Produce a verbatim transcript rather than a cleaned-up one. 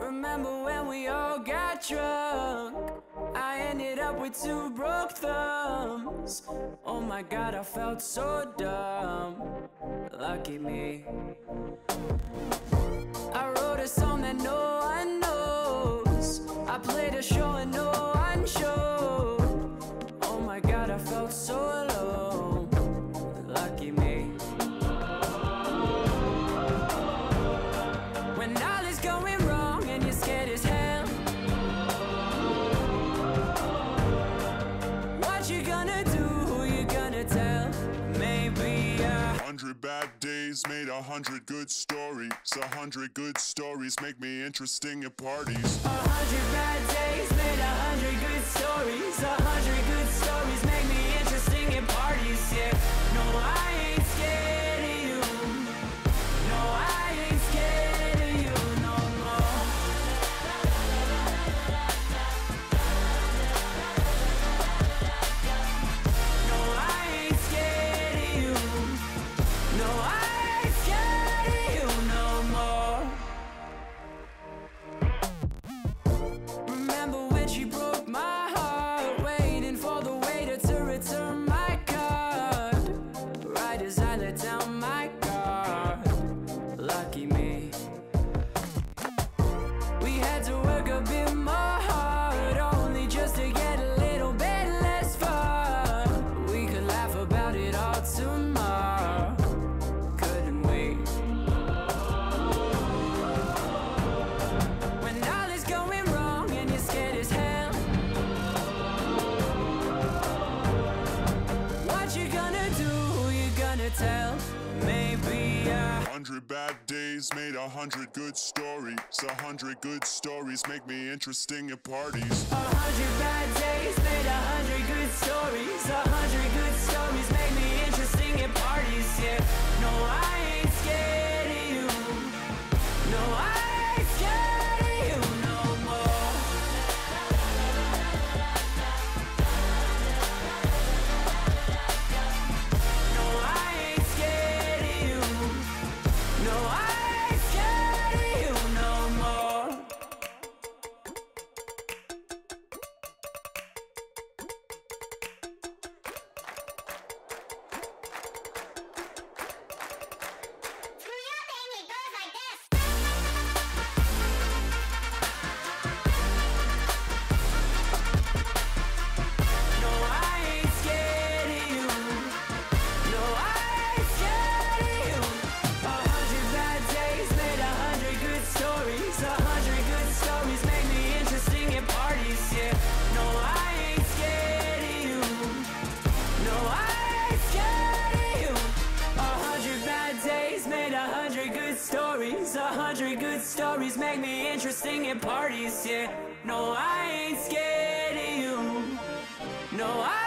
Remember when we all got drunk? I ended up with two broke thumbs. Oh my God, I felt so dumb. Lucky me. I wrote a song that no one knows. I played a show and no one showed. Oh my God, I felt so alone. Lucky me. When all is going wrong and you're scared as hell, what you gonna do, who you gonna tell? Maybe a hundred bad days made a hundred good stories. A hundred good stories make me interesting at parties. A hundred bad days made a hundred good stories. A hundred good stories make me interesting at parties, yeah. No, I ain't scared of you. No, I ain't scared of you no more. No, I ain't scared of you. No, I ain't scared of you no more. Remember when she broke my heart, waiting for the waiter to return my card, right as I let down my guard. Lucky me. We had to work a bit more hard, only just to get a little bit less fun. We could laugh about it all tomorrow, couldn't we? When all is going wrong and you're scared as hell, what you gonna do, who you gonna tell? Maybe a Hundred bad days made a hundred good stories. A hundred good stories make me interesting at parties. A hundred bad days made a hundred good stories. A hundred good stories make me interesting at parties, yeah. No, I ain't scared of you. No, I ain't scared of you no more. No, I ain't scared of you. No, I ain't scared of you no more. No, I ain't scared of you. No, I ain't scared of you. A hundred bad days made a hundred good stories. A hundred good stories make me interesting at parties, yeah. No, I ain't scared of you. No, I ain't scared of you. A hundred bad days made a hundred good stories. A hundred good stories make me interesting at parties, yeah. No, I ain't scared of you. No, I